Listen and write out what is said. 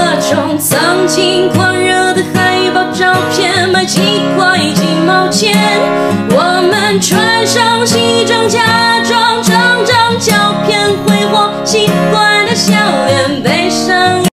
种曾经狂热的海报照片，卖几块几毛钱。我们穿上西装夹